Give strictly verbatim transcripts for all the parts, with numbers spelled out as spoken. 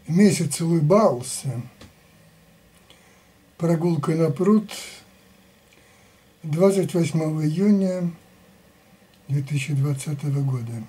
Месяц улыбался. Прогулка на пруд двадцать восьмого июня две тысячи двадцатого года.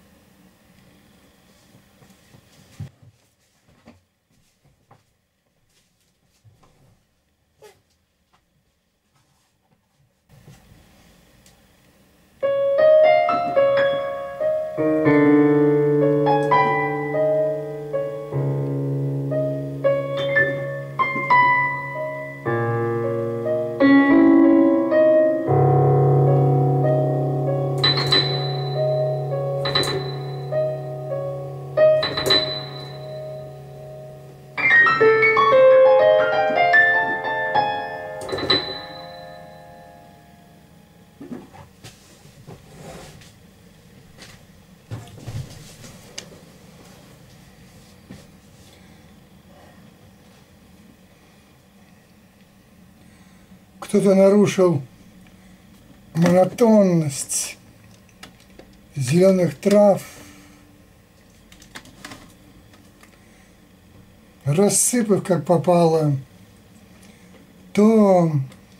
Кто-то нарушил монотонность зеленых трав, рассыпав, как попало, то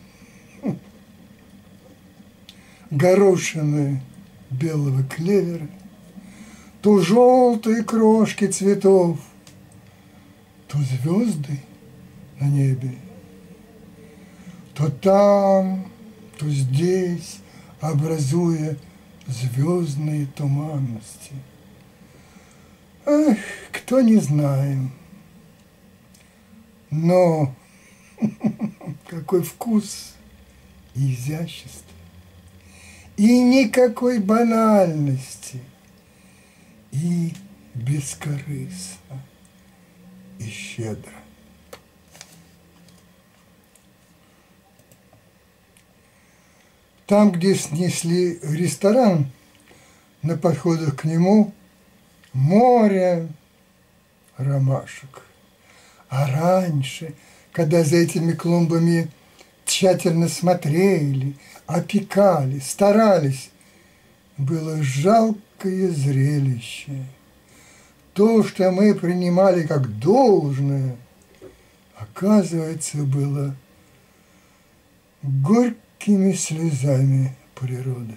горошины белого клевера, то желтые крошки цветов, то звезды на небе. То там, то здесь, образуя звездные туманности. Эх, кто не знает. Но какой вкус и изящество. И никакой банальности. И бескорыстно, и щедро. Там, где снесли ресторан, на подходах к нему море ромашек. А раньше, когда за этими клумбами тщательно смотрели, опекали, старались, было жалкое зрелище. То, что мы принимали как должное, оказывается, было горько слезами природы.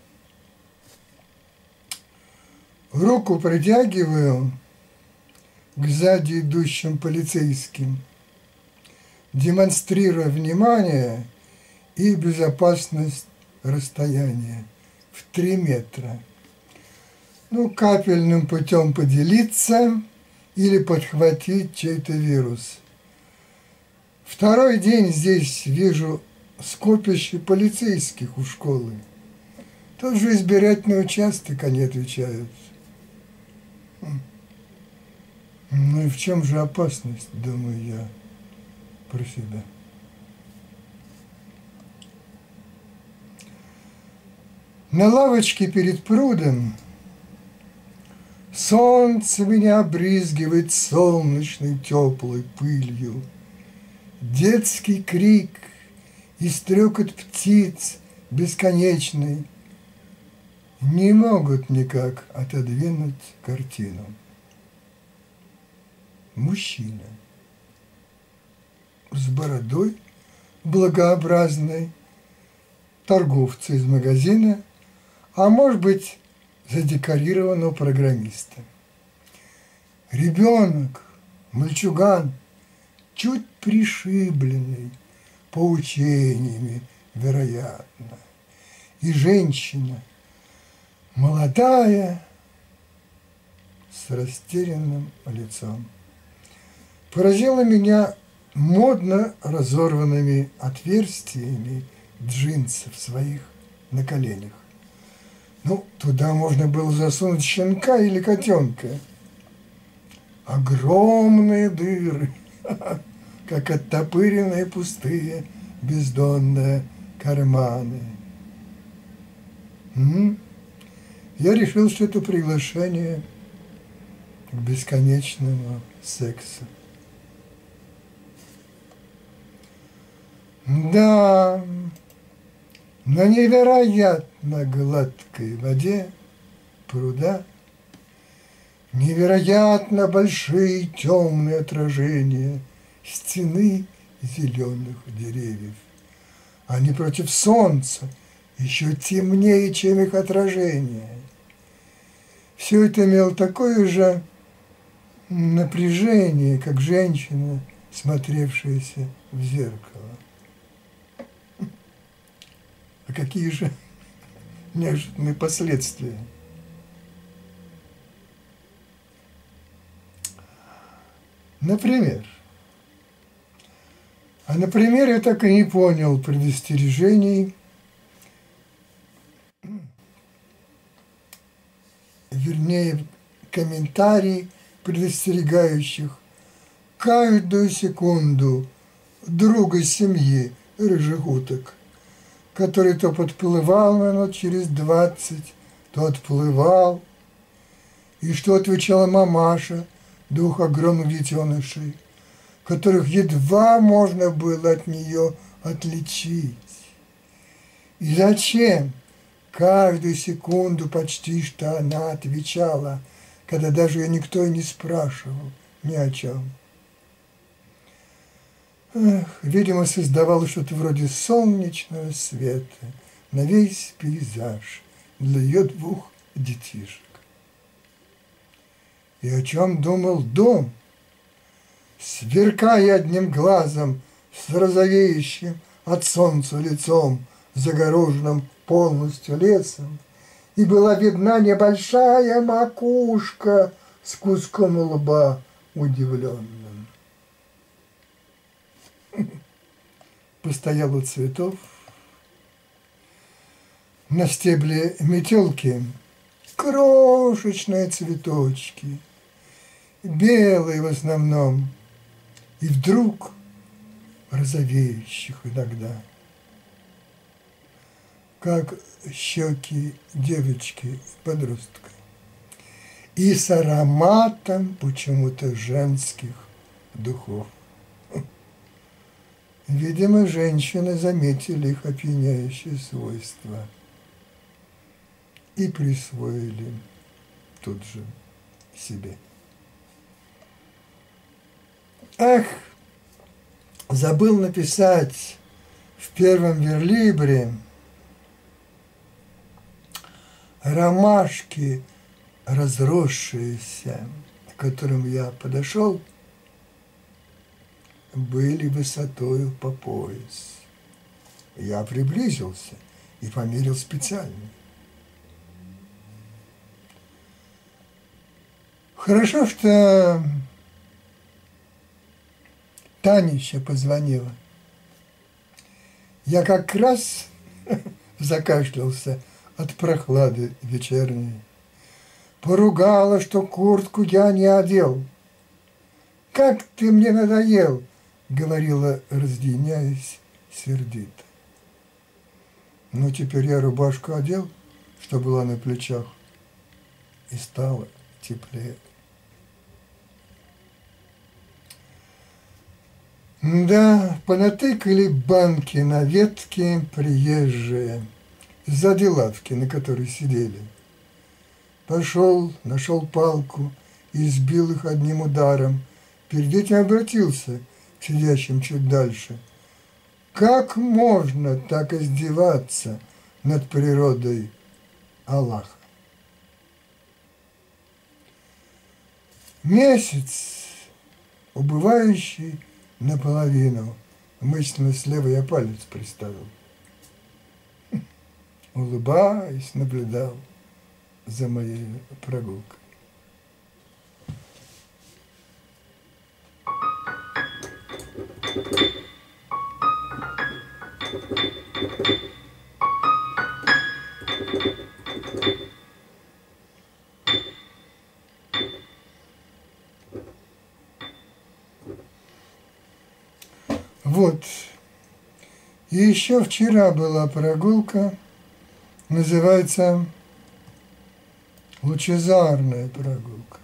Руку протягиваю к сзади идущим полицейским, демонстрируя внимание и безопасность расстояния в три метра. Ну, капельным путем поделиться или подхватить чей-то вирус. Второй день здесь вижу скопище полицейских у школы. Тот же избирательный участок они отвечают. Ну и в чем же опасность, думаю я про себя. На лавочке перед прудом солнце меня обрызгивает солнечной теплой пылью. Детский крик и стрекот птиц бесконечный не могут никак отодвинуть картину. Мужчина с бородой благообразной, торговца из магазина, а может быть, задекорированного программиста. Ребенок, мальчуган, чуть пришибленный, поучениями, вероятно. И женщина, молодая, с растерянным лицом. Поразило меня модно разорванными отверстиями джинсов своих на коленях. Ну, туда можно было засунуть щенка или котенка. Огромные дыры, как оттопыренные пустые бездонные карманы. М-м? Я решил, что это приглашение к бесконечному сексу. Да, на невероятно гладкой воде пруда невероятно большие темные отражения стены зеленых деревьев. Они против солнца еще темнее, чем их отражение. Все это имело такое же напряжение, как женщина, смотревшаяся в зеркало. А какие же неожиданные последствия? Например, а например, я так и не понял предостережений, вернее, комментарий предостерегающих каждую секунду друга семьи рыжих уток, который то подплывал минут через двадцать, то отплывал, и что отвечала мамаша двух огромных детенышей, которых едва можно было от нее отличить. И зачем каждую секунду почти что она отвечала, когда даже ее никто и не спрашивал ни о чем? Эх, видимо, создавала что-то вроде солнечного света на весь пейзаж для ее двух детишек. И о чем думал дом, сверкая одним глазом с розовеющим от солнца лицом, загороженным полностью лесом, и была видна небольшая макушка с куском лба удивленным. Постоял у цветов, на стебле метелки крошечные цветочки, белые в основном, и вдруг розовеющих иногда, как щеки девочки-подростка, и с ароматом почему-то женских духов. Видимо, женщины заметили их опьяняющие свойства и присвоили тут же себе. Ах, забыл написать в первом верлибре: ромашки, разросшиеся, к которым я подошел, были высотою по пояс. Я приблизился и померил специально. Хорошо, что Танища позвонила. Я как раз закашлялся от прохлады вечерней. Поругала, что куртку я не одел. «Как ты мне надоел!» — говорила, разъединяясь сердито. Ну, теперь я рубашку одел, что была на плечах, и стало теплее. Да, понатыкали банки на ветке приезжие, сзади лавки, на которой сидели. Пошел, нашел палку и сбил их одним ударом. Перед этим обратился к сидящим чуть дальше. Как можно так издеваться над природой Аллаха? Месяц, убывающий наполовину, мысленно слева я палец приставил. Улыбаясь, наблюдал за моей прогулкой. Вот. И еще вчера была прогулка, называется лучезарная прогулка.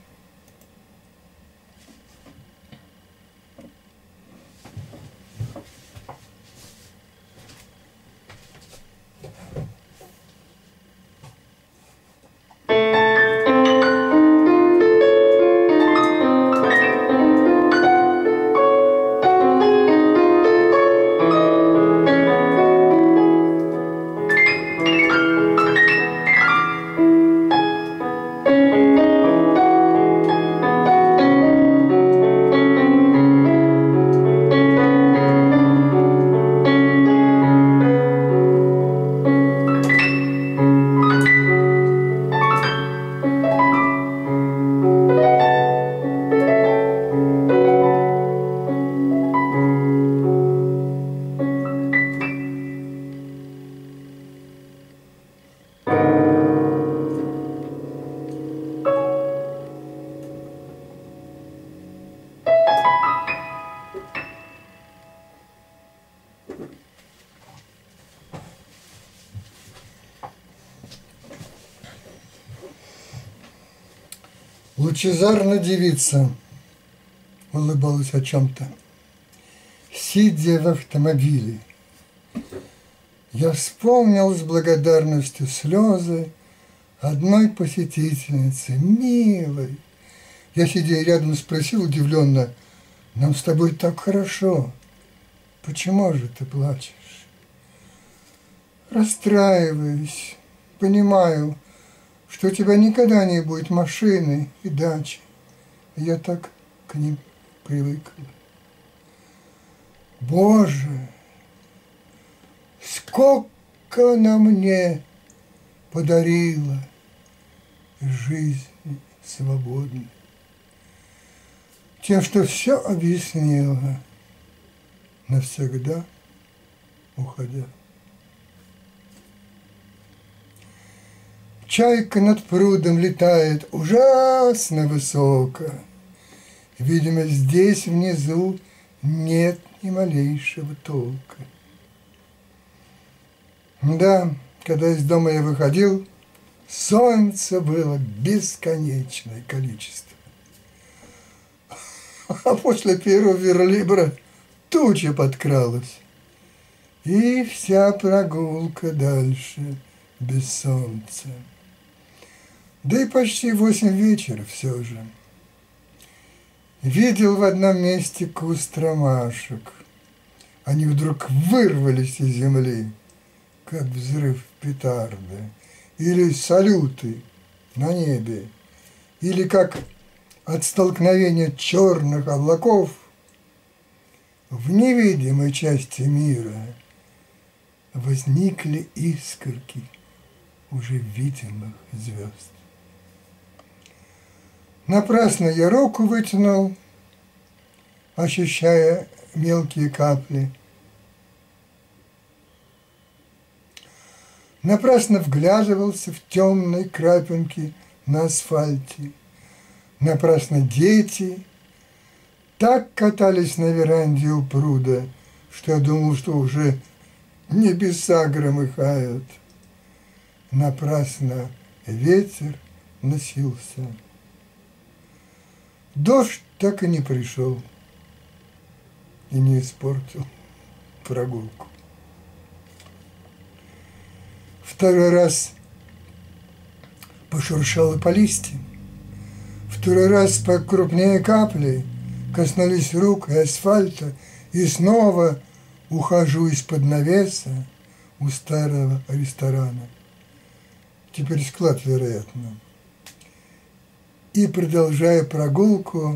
Лучезарная девица улыбалась о чем-то, сидя в автомобиле. Я вспомнил с благодарностью слезы одной посетительницы, милой. Я, сидя рядом, спросил удивленно: нам с тобой так хорошо, почему же ты плачешь? Расстраиваюсь, понимаю, что у тебя никогда не будет машины и дачи. Я так к ним привыкла. Боже, сколько она мне подарила жизни свободной, тем, что все объяснила, навсегда уходя. Чайка над прудом летает ужасно высоко. Видимо, здесь внизу нет ни малейшего толка. Да, когда из дома я выходил, солнца было бесконечное количество. А после первого верлибра туча подкралась, и вся прогулка дальше без солнца. Да и почти восемь вечера все же. Видел в одном месте куст ромашек. Они вдруг вырвались из земли, как взрыв петарды, или салюты на небе, или как от столкновения черных облаков в невидимой части мира возникли искорки уже видимых звезд. Напрасно я руку вытянул, ощущая мелкие капли. Напрасно вглядывался в темные крапинки на асфальте. Напрасно дети так катались на веранде у пруда, что я думал, что уже небеса громыхают. Напрасно ветер носился. Дождь так и не пришел и не испортил прогулку. Второй раз пошуршало по листьям. Второй раз покрупнее капли коснулись рук и асфальта, и снова ухожу из-под навеса у старого ресторана. Теперь склад, вероятно. И, продолжая прогулку,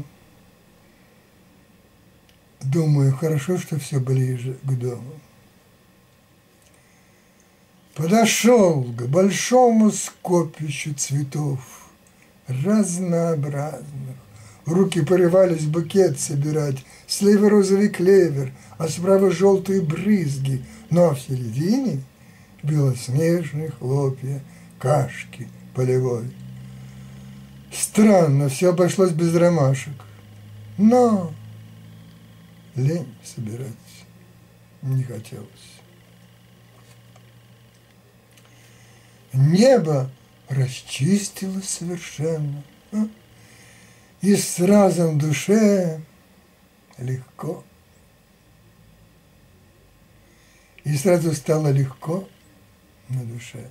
думаю, хорошо, что все ближе к дому. Подошел к большому скопищу цветов, разнообразных. Руки порывались букет собирать, слева розовый клевер, а справа желтые брызги, ну а в середине белоснежные хлопья кашки полевой. Странно, все обошлось без ромашек, но лень собирать не хотелось. Небо расчистилось совершенно, а? И сразу в душе легко. И сразу стало легко на душе.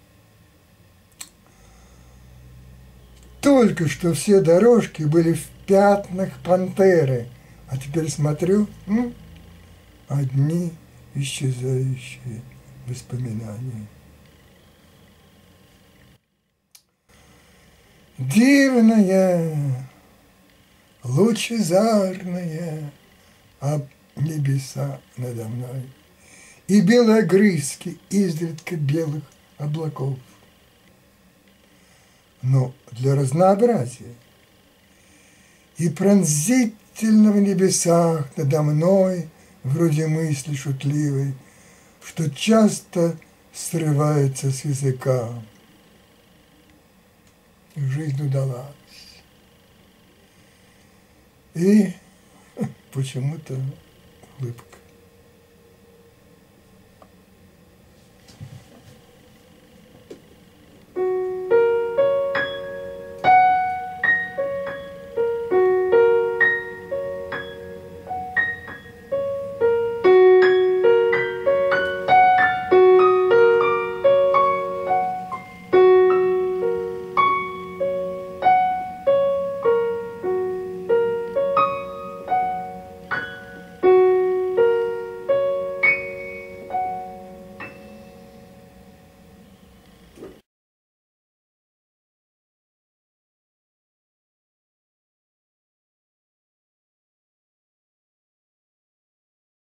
Только что все дорожки были в пятнах пантеры, а теперь смотрю, м, одни исчезающие воспоминания. Дивная, лучезарная, об небеса надо мной, и белые огрызки изредка белых облаков. Но для разнообразия. И пронзительно в небесах надо мной, вроде мысли шутливой, что часто срывается с языка. Жизнь удалась. И почему-то улыбка.